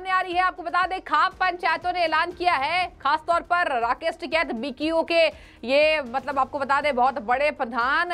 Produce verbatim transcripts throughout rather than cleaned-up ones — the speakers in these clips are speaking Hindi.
सामने आ रही है। आपको बता दें खाप पंचायतों ने ऐलान किया है, खासतौर पर राकेश टिकैत बीकेयू के ये मतलब आपको बता दें बहुत बड़े प्रधान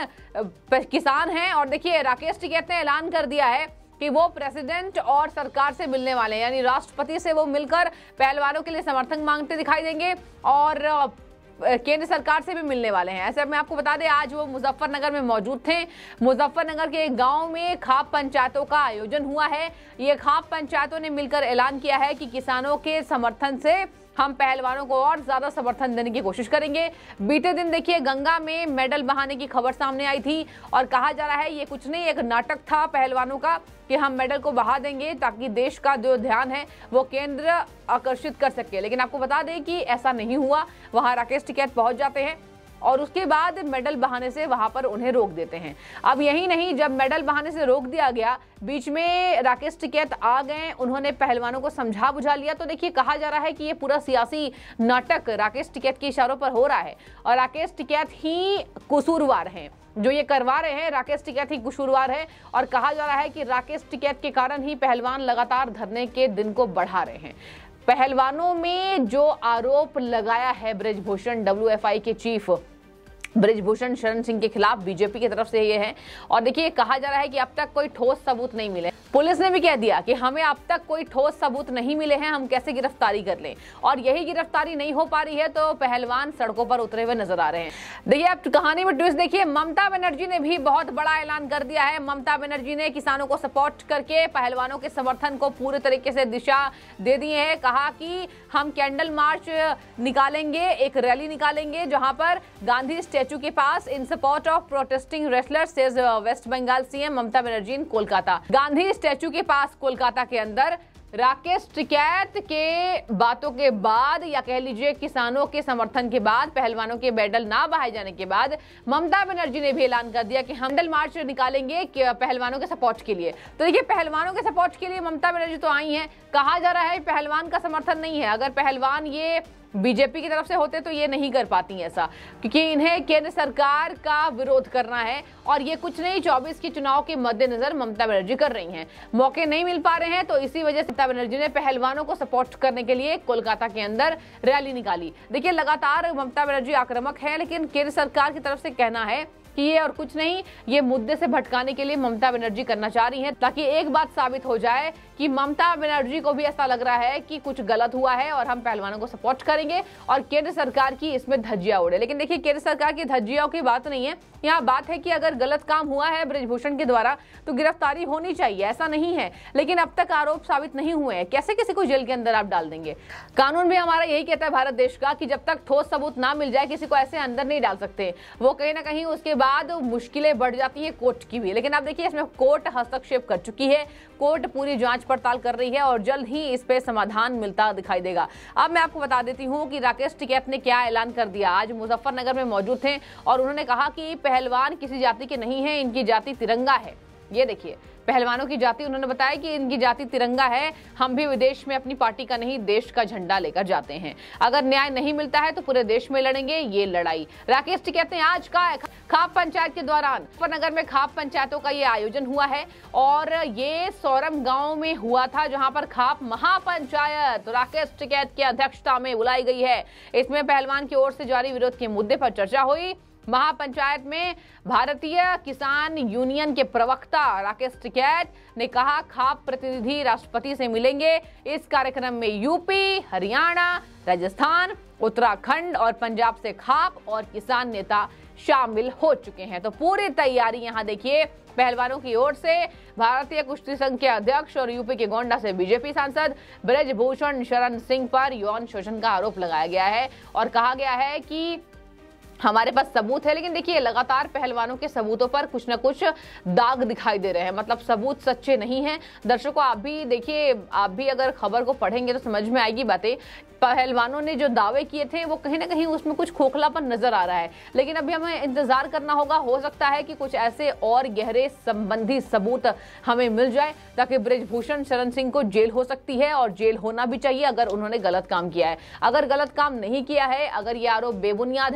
किसान हैं। और देखिए राकेश टिकैत ने ऐलान कर दिया है कि वो प्रेसिडेंट और सरकार से मिलने वाले हैं, यानी राष्ट्रपति से वो मिलकर पहलवानों के लिए समर्थन मांगते दिखाई देंगे और केंद्र सरकार से भी मिलने वाले हैं। ऐसे में आपको बता दें आज वो मुजफ्फरनगर में मौजूद थे। मुजफ्फरनगर के एक गांव में खाप पंचायतों का आयोजन हुआ है। ये खाप पंचायतों ने मिलकर ऐलान किया है कि किसानों के समर्थन से हम पहलवानों को और ज्यादा समर्थन देने की कोशिश करेंगे। बीते दिन देखिए गंगा में मेडल बहाने की खबर सामने आई थी और कहा जा रहा है ये कुछ नहीं, एक नाटक था पहलवानों का कि हम मेडल को बहा देंगे ताकि देश का जो ध्यान है वो केंद्र आकर्षित कर सके। लेकिन आपको बता दें कि ऐसा नहीं हुआ। वहां राकेश टिकैत पहुंच जाते हैं और उसके बाद मेडल बहाने से वहां पर उन्हें रोक देते हैं। अब यही नहीं, जब मेडल बहाने से रोक दिया गया, बीच में राकेश टिकैत आ गए, उन्होंने पहलवानों को समझा बुझा लिया। तो देखिए कहा जा रहा है कि ये पूरा सियासी नाटक राकेश टिकैत के इशारों पर हो रहा है और राकेश टिकैत ही कसूरवार हैं, जो ये करवा रहे हैं राकेश टिकैत ही कसूरवार है। और कहा जा रहा है कि राकेश टिकैत के कारण ही पहलवान लगातार धरने के दिन को बढ़ा रहे हैं। पहलवानों में जो आरोप लगाया है ब्रिजभूषण डब्ल्यू एफ आई के चीफ ब्रिजभूषण शरण सिंह के खिलाफ बीजेपी की तरफ से ये है। और देखिए कहा जा रहा है कि अब तक कोई ठोस सबूत नहीं मिले। पुलिस ने भी कह दिया कि हमें अब तक कोई ठोस सबूत नहीं मिले हैं, हम कैसे गिरफ्तारी कर लें। और यही गिरफ्तारी नहीं हो पा रही है तो पहलवान सड़कों पर उतरे हुए नजर आ रहे हैं। देखिए अब कहानी में ट्विस्ट देखिए, ममता बनर्जी ने भी बहुत बड़ा ऐलान कर दिया है। ममता बनर्जी ने किसानों को सपोर्ट करके पहलवानों के समर्थन को पूरे तरीके से दिशा दे दी है। कहा कि हम कैंडल मार्च निकालेंगे, एक रैली निकालेंगे जहां पर गांधी स्टैचू के पास in support of protesting wrestlers says West Bengal CM Mamata Banerjee in Kolkata. Gandhi statue के पास कोलकाता के अंदर राकेश टिकैत के बातों के बाद या कह लीजिए किसानों के समर्थन के बाद, पहलवानों के मेडल ना बहाए जाने के बाद ममता बनर्जी ने भी ऐलान कर दिया कि हम मेडल मार्च निकालेंगे पहलवानों के सपोर्ट के लिए। तो देखिए पहलवानों के सपोर्ट के लिए ममता बनर्जी तो आई हैं। कहा जा रहा है पहलवान का समर्थन नहीं है। अगर पहलवान ये बीजेपी की तरफ से होते तो ये नहीं कर पाती ऐसा, क्योंकि इन्हें केंद्र सरकार का विरोध करना है और ये कुछ नहीं, चौबीस के चुनाव के मद्देनजर ममता बनर्जी कर रही हैं। मौके नहीं मिल पा रहे हैं तो इसी वजह से ममता बनर्जी ने पहलवानों को सपोर्ट करने के लिए कोलकाता के अंदर रैली निकाली। देखिए लगातार ममता बनर्जी आक्रामक है, लेकिन केंद्र सरकार की तरफ से कहना है कि ये और कुछ नहीं, ये मुद्दे से भटकाने के लिए ममता बनर्जी करना चाह रही हैं, ताकि एक बात साबित हो जाए कि ममता बनर्जी को भी ऐसा लग रहा है कि कुछ गलत हुआ है और हम पहलवानों को सपोर्ट करेंगे और केंद्र सरकार की इसमें धज्जियां उड़े। लेकिन देखिए केंद्र सरकार की धज्जियां की बात नहीं है, यहाँ बात है कि अगर गलत काम हुआ है ब्रिजभूषण के द्वारा तो गिरफ्तारी होनी चाहिए, ऐसा नहीं है। लेकिन अब तक आरोप साबित नहीं हुए हैं, कैसे किसी को जेल के अंदर आप डाल देंगे। कानून भी हमारा यही कहता है भारत देश का कि जब तक ठोस सबूत ना मिल जाए किसी को ऐसे अंदर नहीं डाल सकते। वो कहीं ना कहीं उसके बाद मुश्किलें बढ़ जाती है कोर्ट की भी। लेकिन अब देखिए इसमें कोर्ट हस्तक्षेप कर चुकी है, कोर्ट पूरी जांच पड़ताल कर रही है और जल्द ही इस पे समाधान मिलता दिखाई देगा। अब मैं आपको बता देती हूँ कि राकेश टिकैत ने क्या ऐलान कर दिया। आज मुजफ्फरनगर में मौजूद थे और उन्होंने कहा कि पहलवान किसी जाति के नहीं है, इनकी जाति तिरंगा है। ये देखिए पहलवानों की जाति, उन्होंने बताया कि इनकी जाति तिरंगा है, हम भी विदेश में अपनी पार्टी का नहीं देश का झंडा लेकर जाते हैं। अगर न्याय नहीं मिलता है तो पूरे देश में लड़ेंगे ये लड़ाई। राकेश टिकैत ने आज का खाप पंचायत के दौरान मुजफ्फरनगर में खाप पंचायतों का ये आयोजन हुआ है और ये सौरम गांव में हुआ था, जहां पर खाप महापंचायत राकेश टिकैत की अध्यक्षता में बुलाई गई है। इसमें पहलवान की ओर से जारी विरोध के मुद्दे पर चर्चा हुई। महापंचायत में भारतीय किसान यूनियन के प्रवक्ता राकेश टिकैत ने कहा खाप प्रतिनिधि राष्ट्रपति से मिलेंगे। इस कार्यक्रम में यूपी, हरियाणा, राजस्थान, उत्तराखंड और पंजाब से खाप और किसान नेता शामिल हो चुके हैं। तो पूरी तैयारी यहाँ देखिए पहलवानों की ओर से। भारतीय कुश्ती संघ के अध्यक्ष और यूपी के गोंडा से बीजेपी सांसद ब्रिजभूषण शरण सिंह पर यौन शोषण का आरोप लगाया गया है और कहा गया है कि हमारे पास सबूत है। लेकिन देखिए लगातार पहलवानों के सबूतों पर कुछ ना कुछ दाग दिखाई दे रहे हैं, मतलब सबूत सच्चे नहीं हैं। दर्शकों आप भी देखिए, आप भी अगर खबर को पढ़ेंगे तो समझ में आएगी बातें। पहलवानों ने जो दावे किए थे वो कहीं ना कहीं उसमें कुछ खोखलापन नजर आ रहा है। लेकिन अभी हमें इंतजार करना होगा, हो सकता है कि कुछ ऐसे और गहरे संबंधी सबूत हमें मिल जाए ताकि ब्रिजभूषण शरण सिंह को जेल हो सकती है और जेल होना भी चाहिए अगर उन्होंने गलत काम किया है। अगर गलत काम नहीं किया है, अगर ये आरोप बेबुनियाद है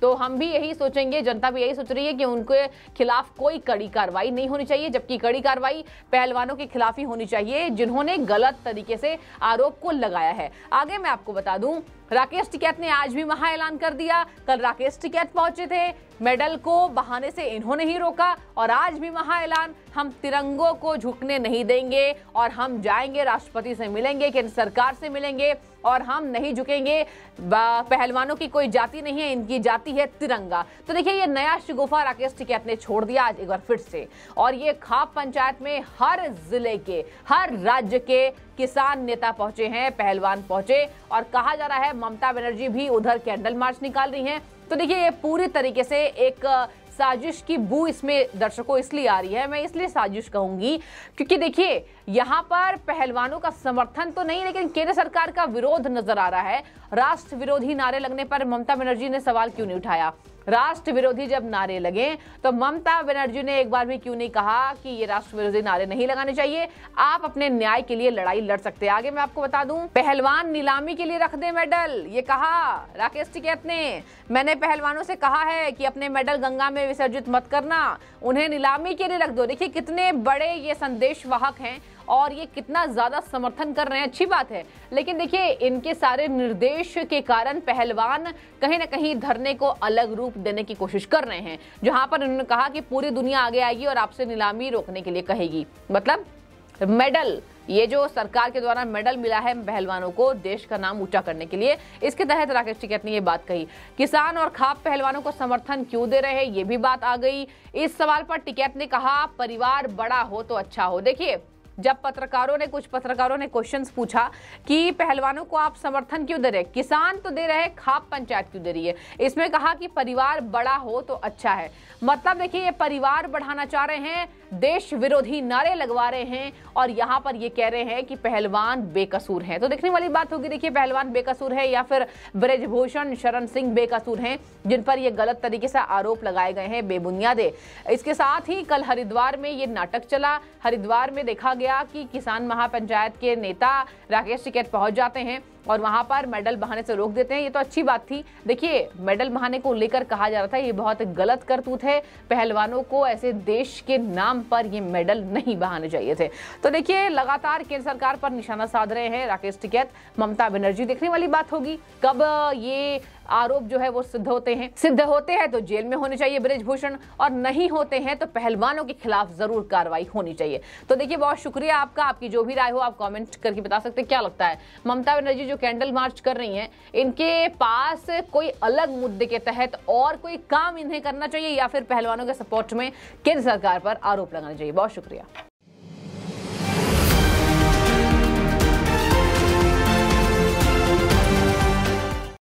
तो हम भी यही सोचेंगे, जनता भी यही सोच रही है कि उनके खिलाफ कोई कड़ी कार्रवाई नहीं होनी चाहिए, जबकि कड़ी कार्रवाई पहलवानों के खिलाफ ही होनी चाहिए जिन्होंने गलत तरीके से आरोप को लगाया है। आगे मैं आपको बता दूं, राकेश टिकैत ने आज भी महा ऐलान कर दिया। कल राकेश टिकैत पहुंचे थे, मेडल को बहाने से इन्होंने ही रोका, और आज भी महा ऐलान, हम तिरंगों को झुकने नहीं देंगे और हम जाएंगे, राष्ट्रपति से मिलेंगे, केंद्र सरकार से मिलेंगे और हम नहीं झुकेंगे। पहलवानों की कोई जाति नहीं है, इनकी जाति है तिरंगा। तो देखिए, ये नया शगुफा राकेश टिकैत ने छोड़ दिया आज एक बार फिर से, और ये खाप पंचायत में हर जिले के, हर राज्य के किसान नेता पहुंचे हैं, पहलवान पहुंचे, और कहा जा रहा है ममता बनर्जी भी उधर कैंडल मार्च निकाल रही हैं। तो देखिए, ये पूरी तरीके से एक साजिश की बू इसमें दर्शकों इसलिए आ रही है, मैं इसलिए साजिश कहूंगी क्योंकि देखिए, यहाँ पर पहलवानों का समर्थन तो नहीं, लेकिन केंद्र सरकार का विरोध नजर आ रहा है। राष्ट्र विरोधी नारे लगने पर ममता बनर्जी ने सवाल क्यों नहीं उठाया? राष्ट्र विरोधी जब नारे लगे तो ममता बनर्जी ने एक बार भी क्यों नहीं कहा कि ये राष्ट्र विरोधी नारे नहीं लगाने चाहिए, आप अपने न्याय के लिए लड़ाई लड़ सकते हैं। आगे मैं आपको बता दूं, पहलवान नीलामी के लिए रख दे मेडल, ये कहा राकेश टिकैत ने। मैंने पहलवानों से कहा है कि अपने मेडल गंगा में विसर्जित मत करना, उन्हें नीलामी के लिए रख दो। देखिए, कितने बड़े ये संदेश वाहक हैं और ये कितना ज्यादा समर्थन कर रहे हैं, अच्छी बात है। लेकिन देखिए, इनके सारे निर्देश के कारण पहलवान कहीं ना कहीं धरने को अलग रूप देने की कोशिश कर रहे हैं, जहां पर उन्होंने कहा कि पूरी दुनिया आगे आएगी और आपसे नीलामी रोकने के लिए कहेगी। मतलब मेडल, ये जो सरकार के द्वारा मेडल मिला है पहलवानों को देश का नाम ऊंचा करने के लिए, इसके तहत राकेश टिकैत ने ये बात कही। किसान और खाप पहलवानों को समर्थन क्यों दे रहे हैं, ये भी बात आ गई। इस सवाल पर टिकैत ने कहा परिवार बड़ा हो तो अच्छा हो। देखिए, जब पत्रकारों ने कुछ पत्रकारों ने क्वेश्चंस पूछा कि पहलवानों को आप समर्थन क्यों दे रहे, किसान तो दे रहे, खाप पंचायत क्यों दे रही है, इसमें कहा कि परिवार बड़ा हो तो अच्छा है। मतलब देखिए, ये परिवार बढ़ाना चाह रहे हैं, देश विरोधी नारे लगवा रहे हैं, और यहाँ पर ये कह रहे हैं कि पहलवान बेकसूर हैं। तो देखने वाली बात होगी, देखिए, पहलवान बेकसूर है या फिर ब्रजभूषण शरण सिंह बेकसूर हैं, जिन पर ये गलत तरीके से आरोप लगाए गए हैं बेबुनियादे। इसके साथ ही कल हरिद्वार में ये नाटक चला। हरिद्वार में देखा गया कि किसान महापंचायत के नेता राकेश टिकैत पहुंच जाते हैं और वहां पर मेडल बहाने से रोक देते हैं। ये तो अच्छी बात थी। देखिए, मेडल बहाने को लेकर कहा जा रहा था ये बहुत गलत करतूत है, पहलवानों को ऐसे देश के नाम पर ये मेडल नहीं बहाने चाहिए थे। तो देखिए, लगातार केंद्र सरकार पर निशाना साध रहे हैं राकेश टिकैत, ममता बनर्जी। देखने वाली बात होगी कब ये आरोप जो है वो सिद्ध होते हैं। सिद्ध होते हैं तो जेल में होने चाहिए ब्रजभूषण, और नहीं होते हैं तो पहलवानों के खिलाफ जरूर कार्रवाई होनी चाहिए। तो देखिए, बहुत शुक्रिया आपका, आपकी जो भी राय हो आप कमेंट करके बता सकते हैं। क्या लगता है, ममता बनर्जी जो कैंडल मार्च कर रही हैं, इनके पास कोई अलग मुद्दे के तहत और कोई काम इन्हें करना चाहिए, या फिर पहलवानों के सपोर्ट में केंद्र सरकार पर आरोप लगाना चाहिए? बहुत शुक्रिया।